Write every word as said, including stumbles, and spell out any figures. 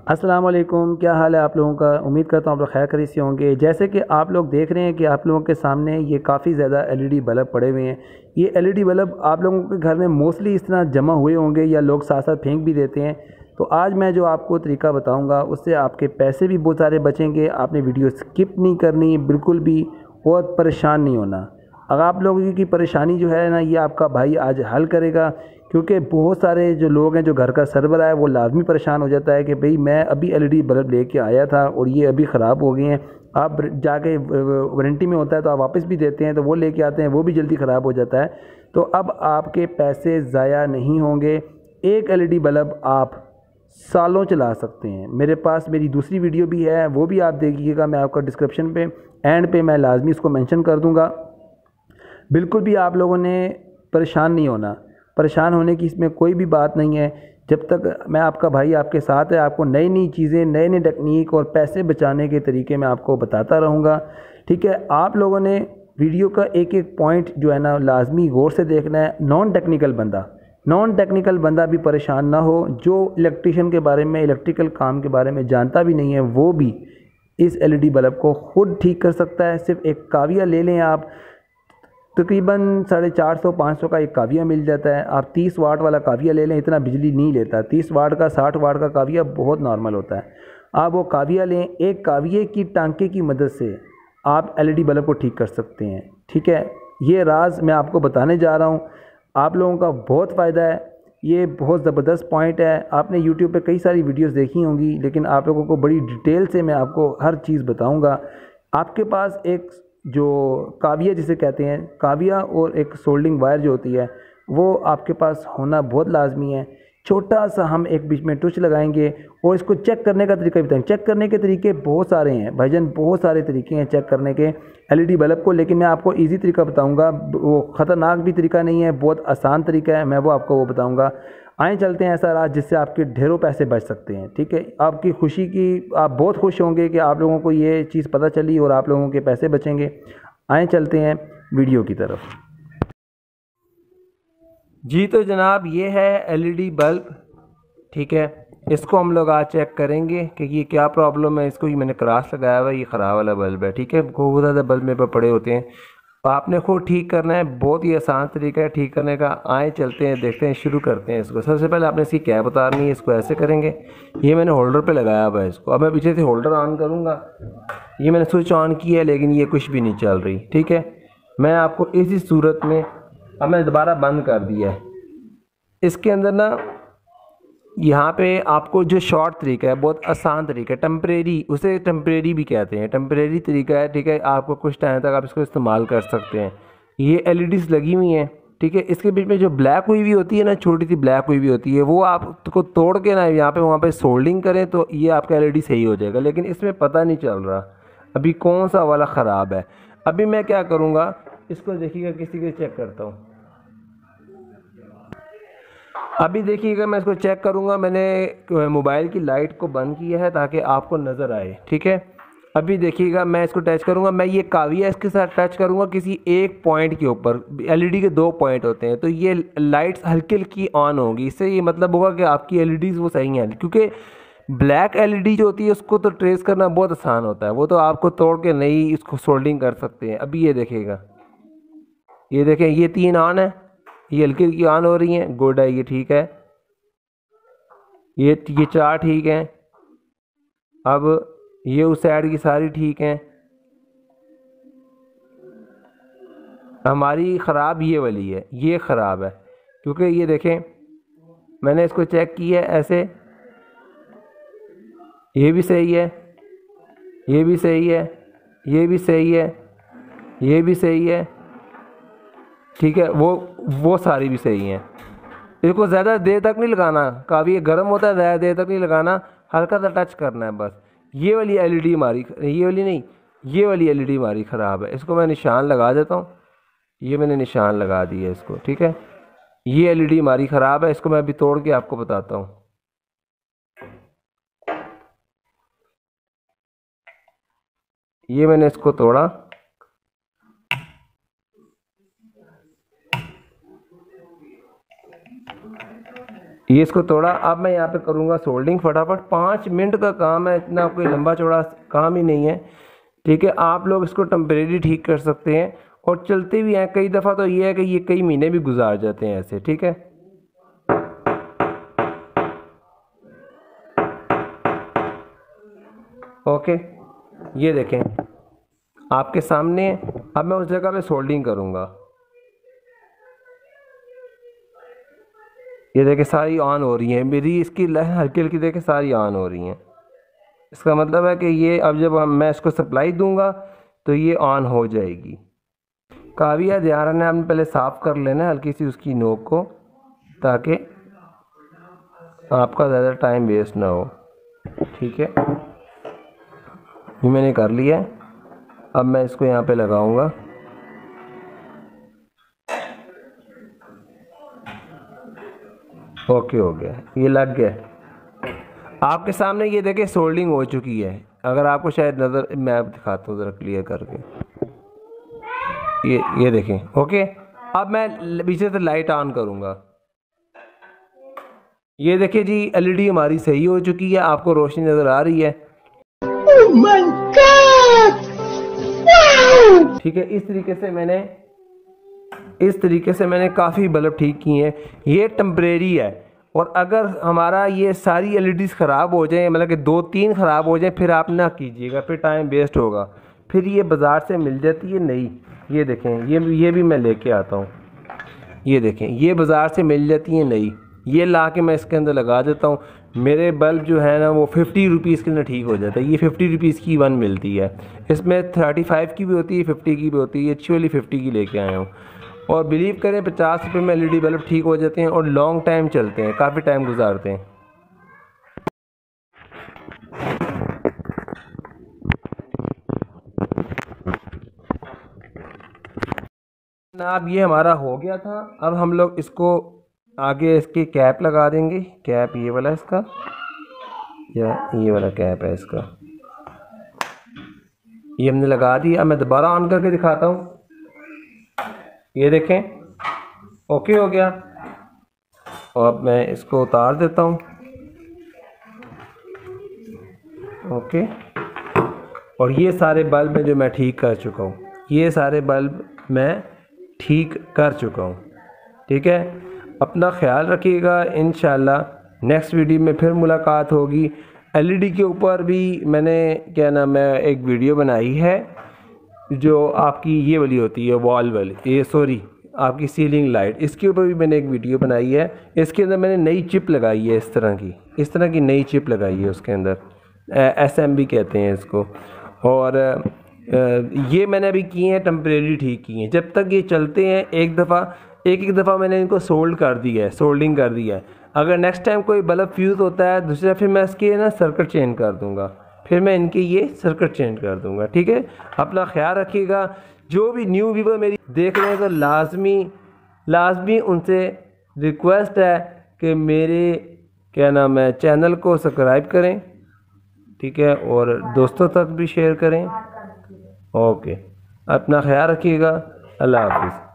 अस्सलाम वालेकुम, क्या हाल है आप लोगों का। उम्मीद करता हूँ आप लोग खैर खैरियत से होंगे। जैसे कि आप लोग देख रहे हैं कि आप लोगों के सामने ये काफ़ी ज़्यादा एलईडी बल्ब पड़े हुए हैं। ये एलईडी बल्ब आप लोगों के घर में मोस्टली इस तरह जमा हुए होंगे या लोग साथ साथ फेंक भी देते हैं। तो आज मैं जो आपको तरीका बताऊँगा उससे आपके पैसे भी बहुत सारे बचेंगे। आपने वीडियो स्किप नहीं करनी बिल्कुल भी, और परेशान नहीं होना। अगर आप लोगों की परेशानी जो है ना, ये आपका भाई आज हल करेगा। क्योंकि बहुत सारे जो लोग हैं, जो घर का सरबराह है, वो लाजमी परेशान हो जाता है कि भाई मैं अभी एलईडी बल्ब लेके आया था और ये अभी ख़राब हो गए हैं। आप जाके वारंटी में होता है तो आप वापस भी देते हैं, तो वो लेके आते हैं, वो भी जल्दी ख़राब हो जाता है। तो अब आपके पैसे ज़ाया नहीं होंगे। एक एलईडी बल्ब आप सालों चला सकते हैं। मेरे पास मेरी दूसरी वीडियो भी है, वो भी आप देखिएगा। मैं आपका डिस्क्रिप्शन पे एंड पे मैं लाजमी इसको मेंशन कर दूंगा। बिल्कुल भी आप लोगों ने परेशान नहीं होना। परेशान होने की इसमें कोई भी बात नहीं है। जब तक मैं आपका भाई आपके साथ है, आपको नई नई चीज़ें, नए नए टेक्निक और पैसे बचाने के तरीके मैं आपको बताता रहूँगा। ठीक है, आप लोगों ने वीडियो का एक एक पॉइंट जो है ना लाजमी गौर से देखना है। नॉन टेक्निकल बंदा नॉन टेक्निकल बंदा भी परेशान ना हो। जो इलेक्ट्रिशियन के बारे में, इलेक्ट्रिकल काम के बारे में जानता भी नहीं है, वो भी इस एलईडी बल्ब को खुद ठीक कर सकता है। सिर्फ एक काविया ले लें आप, तकरीबन साढ़े चार सौ पाँच सौ का एक काविया मिल जाता है। आप तीस वाट वाला काविया ले लें, इतना बिजली नहीं लेता। तीस वाट का, साठ वाट का काविया बहुत नॉर्मल होता है। आप वो काविया लें। एक काविये की टांके की मदद से आप एलईडी बल्ब को ठीक कर सकते हैं। ठीक है, ये राज मैं आपको बताने जा रहा हूँ। आप लोगों का बहुत फ़ायदा है। ये बहुत ज़बरदस्त पॉइंट है। आपने यूट्यूब पे कई सारी वीडियोस देखी होंगी, लेकिन आप लोगों को बड़ी डिटेल से मैं आपको हर चीज़ बताऊंगा। आपके पास एक जो काविया जिसे कहते हैं, काविया और एक सोल्डिंग वायर जो होती है, वो आपके पास होना बहुत लाजमी है। छोटा सा हम एक बीच में टुच लगाएंगे और इसको चेक करने का तरीका बताएंगे। चेक करने के तरीके बहुत सारे हैं भाईजान, बहुत सारे तरीके हैं चेक करने के एलईडी बल्ब को। लेकिन मैं आपको इजी तरीका बताऊंगा, वो ख़तरनाक भी तरीका नहीं है, बहुत आसान तरीका है। मैं वो आपको वो बताऊंगा। आए चलते हैं ऐसा राज जिससे आपके ढेरों पैसे बच सकते हैं। ठीक है, आपकी खुशी की, आप बहुत खुश होंगे कि आप लोगों को ये चीज़ पता चली और आप लोगों के पैसे बचेंगे। आए चलते हैं वीडियो की तरफ। जी तो जनाब, ये है एलईडी बल्ब। ठीक है, इसको हम लोग आज चेक करेंगे कि ये क्या प्रॉब्लम है। इसको ये मैंने क्रॉस लगाया हुआ है, ये ख़राब वाला बल्ब है। ठीक है, बहुत ज़्यादा बल्ब मेरे पर पड़े होते हैं, आपने खुद ठीक करना है। बहुत ही आसान तरीका है ठीक करने का। आए चलते हैं, देखते हैं, शुरू करते हैं इसको। सबसे पहले आपने इसकी कैप उतारनी है। इसको ऐसे करेंगे, ये मैंने होल्डर पे लगाया हुआ है इसको। अब मैं पीछे से होल्डर ऑन करूँगा। ये मैंने स्विच ऑन किया है, लेकिन ये कुछ भी नहीं चल रही। ठीक है, मैं आपको इसी सूरत में, अब मैंने दोबारा बंद कर दिया है। इसके अंदर ना, यहाँ पे आपको जो शॉर्ट तरीका है, बहुत आसान तरीका है, टेम्परेरी, उसे टेम्परेरी भी कहते हैं, टेम्परेरी तरीका है। ठीक है, आपको कुछ टाइम तक आप इसको इस्तेमाल कर सकते हैं। ये एलईडीज लगी हुई हैं। ठीक है, इसके बीच में जो ब्लैक हुई भी होती है ना, छोटी सी ब्लैक हुई भी होती है, वो आपको तोड़ के ना यहाँ पे वहाँ पे सोल्डिंग करें तो ये आपका एलईडी सही हो जाएगा। लेकिन इसमें पता नहीं चल रहा अभी कौन सा वाला ख़राब है। अभी मैं क्या करूँगा, इसको देखिएगा, किसी के चेक करता हूँ। अभी देखिएगा, मैं इसको चेक करूँगा। मैंने मोबाइल की लाइट को बंद किया है ताकि आपको नज़र आए। ठीक है, अभी देखिएगा, मैं इसको टच करूँगा। मैं ये काविया इसके साथ टच करूँगा किसी एक पॉइंट के ऊपर। एलईडी के दो पॉइंट होते हैं, तो ये लाइट्स हल्की हल्की ऑन होगी। इससे ये मतलब होगा कि आपकी एलईडीज़ वो सही हैं। क्योंकि ब्लैक एलईडी जो होती है उसको तो ट्रेस करना बहुत आसान होता है, वो तो आपको तोड़ के नहीं इसको सोल्डिंग कर सकते हैं। अभी ये देखिएगा, ये देखें, ये तीन ऑन है, ये हल्की हल्की ऑन हो रही हैं। गुड है, ये ठीक है। ये ये चार ठीक हैं। अब ये उस साइड की सारी ठीक हैं। हमारी ख़राब ये वाली है, ये ख़राब है। क्योंकि ये देखें, मैंने इसको चेक किया है ऐसे, ये भी सही है, ये भी सही है, ये भी सही है, ये भी सही है। ठीक है, वो वो सारी भी सही हैं। इसको ज़्यादा देर तक नहीं लगाना, काफ़ी ये गर्म होता है, ज़्यादा देर तक नहीं लगाना, हल्का सा टच करना है बस। ये वाली एलईडी हमारी, ये वाली नहीं, ये वाली एलईडी हमारी ख़राब है। इसको मैं निशान लगा देता हूँ। ये मैंने निशान लगा दिया है इसको। ठीक है, ये एलईडी हमारी ख़राब है। इसको मैं अभी तोड़ के आपको बताता हूँ। ये मैंने इसको तोड़ा, ये इसको तोड़ा। अब मैं यहाँ पे करूँगा सोल्डिंग फटाफट, पाँच मिनट का काम है, इतना कोई लंबा चौड़ा काम ही नहीं है। ठीक है, आप लोग इसको टेम्परेरी ठीक कर सकते हैं और चलते भी हैं। कई दफ़ा तो ये है कि ये कई महीने भी गुजार जाते हैं ऐसे। ठीक है, ओके, ये देखें आपके सामने। अब मैं उस जगह पे सोल्डिंग करूँगा। ये देखें सारी ऑन हो रही हैं मेरी, इसकी हल्की हल्की देखें सारी ऑन हो रही हैं। इसका मतलब है कि ये अब जब हम मैं इसको सप्लाई दूंगा तो ये ऑन हो जाएगी। काविया ध्यान रखना, आपने पहले साफ़ कर लेना है हल्की सी उसकी नोक को, ताकि आपका ज़्यादा टाइम वेस्ट ना हो। ठीक है, ये मैंने कर लिया है। अब मैं इसको यहाँ पे लगाऊंगा। ओके, हो गया, ये लग गया आपके सामने। ये देखें सोल्डिंग हो चुकी है। अगर आपको शायद नज़र, मैं दिखाता हूँ ज़रा क्लियर करके। ये ये देखें, ओके। अब मैं पीछे से लाइट ऑन करूँगा। ये देखिए जी, एलईडी हमारी सही हो चुकी है, आपको रोशनी नज़र आ रही है। Oh my God! Wow! ठीक है, इस तरीके से मैंने इस तरीके से मैंने काफ़ी बल्ब ठीक किए हैं। ये टेम्परेरी है, और अगर हमारा ये सारी एलईडीज़ ख़राब हो जाए, मतलब कि दो तीन ख़राब हो जाए, फिर आप ना कीजिएगा, फिर टाइम वेस्ट होगा। फिर ये बाज़ार से मिल जाती है नई। ये देखें, ये ये भी मैं लेके आता हूँ। ये देखें, ये बाज़ार से मिल जाती है नई। ये ला के मैं इसके अंदर लगा देता हूँ। मेरे बल्ब जो है ना वो फिफ्टी रुपीज़ के अंदर ठीक हो जाता है। ये फिफ्टी रुपीज़ की वन मिलती है। इसमें थर्टी फाइव की भी होती है, फिफ्टी की भी होती है। अच्छी वाली फिफ्टी की लेके आया हूँ, और बिलीव करें पचास रुपये में एलईडी बल्ब ठीक हो जाते हैं और लॉन्ग टाइम चलते हैं, काफ़ी टाइम गुजारते हैं। अब ये हमारा हो गया था। अब हम लोग इसको आगे इसकी कैप लगा देंगे। कैप ये वाला इसका, या ये वाला कैप है इसका, ये हमने लगा दिया। अब मैं दोबारा ऑन करके दिखाता हूँ। ये देखें, ओके हो गया। और अब मैं इसको उतार देता हूँ। ओके, और ये सारे बल्ब में जो मैं ठीक कर चुका हूँ, ये सारे बल्ब मैं ठीक कर चुका हूँ। ठीक है, अपना ख्याल रखिएगा। इंशाल्लाह नेक्स्ट वीडियो में फिर मुलाकात होगी। एलईडी के ऊपर भी मैंने क्या नाम है एक वीडियो बनाई है, जो आपकी ये वाली होती है वॉल वाली, ये सॉरी आपकी सीलिंग लाइट, इसके ऊपर भी मैंने एक वीडियो बनाई है। इसके अंदर मैंने नई चिप लगाई है, इस तरह की इस तरह की नई चिप लगाई है उसके अंदर, एस एम बी कहते हैं इसको। और ये मैंने अभी किए हैं, टेम्परेरी ठीक किए हैं। जब तक ये चलते हैं, एक दफ़ा एक एक दफ़ा मैंने इनको सोल्ड कर दिया है, सोल्डिंग कर दिया है। अगर नेक्स्ट टाइम कोई बल्ब फ्यूज़ होता है दूसरा, फिर मैं इसके ना सर्किट चेंज कर दूँगा, फिर मैं इनके ये सर्किट चेंज कर दूँगा। ठीक है, अपना ख्याल रखिएगा। जो भी न्यू व्यूवर मेरी देख रहे हैं तो लाजमी लाजमी उनसे रिक्वेस्ट है कि मेरे क्या नाम है चैनल को सब्सक्राइब करें। ठीक है, और दोस्तों तक भी शेयर करें। ओके, अपना ख्याल रखिएगा। अल्लाह हाफिज़।